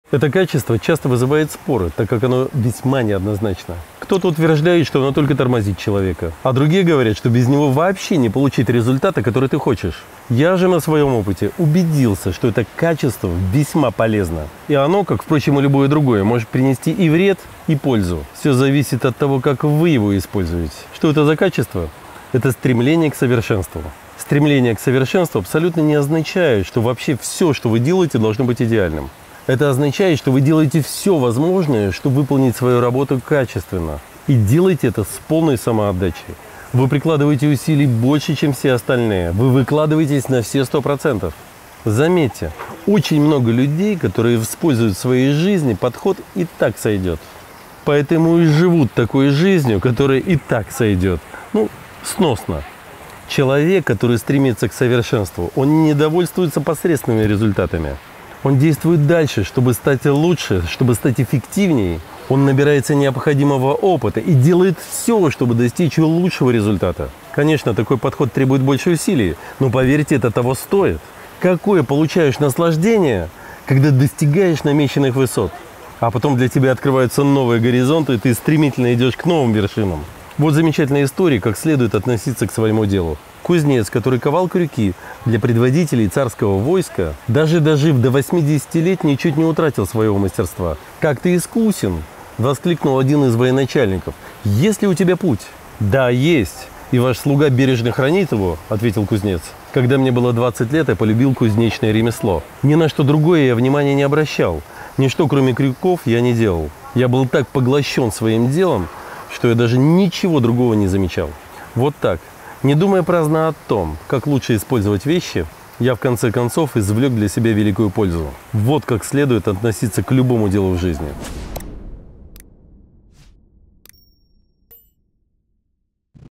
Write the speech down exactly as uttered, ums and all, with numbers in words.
Это качество часто вызывает споры, так как оно весьма неоднозначно. Кто-то утверждает, что оно только тормозит человека, а другие говорят, что без него вообще не получить результата, который ты хочешь. Я же на своем опыте убедился, что это качество весьма полезно. И оно, как, впрочем, и любое другое, может принести и вред, и пользу. Все зависит от того, как вы его используете. Что это за качество? Это стремление к совершенству. Стремление к совершенству абсолютно не означает, что вообще все, что вы делаете, должно быть идеальным. Это означает, что вы делаете все возможное, чтобы выполнить свою работу качественно. И делаете это с полной самоотдачей. Вы прикладываете усилий больше, чем все остальные. Вы выкладываетесь на все сто процентов. Заметьте, очень много людей, которые используют в своей жизни подход «и так сойдет». Поэтому и живут такой жизнью, которая и так сойдет. Ну, сносно. Человек, который стремится к совершенству, он не довольствуется посредственными результатами. Он действует дальше, чтобы стать лучше, чтобы стать эффективнее. Он набирается необходимого опыта и делает все, чтобы достичь лучшего результата. Конечно, такой подход требует больше усилий, но поверьте, это того стоит. Какое получаешь наслаждение, когда достигаешь намеченных высот, а потом для тебя открываются новые горизонты, и ты стремительно идешь к новым вершинам. Вот замечательная история, как следует относиться к своему делу. Кузнец, который ковал крюки для предводителей царского войска, даже дожив до восьмидесяти лет, ничуть не утратил своего мастерства. «Как ты искусен!» – воскликнул один из военачальников. «Есть ли у тебя путь?» «Да, есть. И ваш слуга бережно хранит его», – ответил кузнец. «Когда мне было двадцать лет, я полюбил кузнечное ремесло. Ни на что другое я внимания не обращал. Ничто, кроме крюков, я не делал. Я был так поглощен своим делом, что я даже ничего другого не замечал». Вот так. Не думая праздно о том, как лучше использовать вещи, я в конце концов извлек для себя великую пользу. Вот как следует относиться к любому делу в жизни.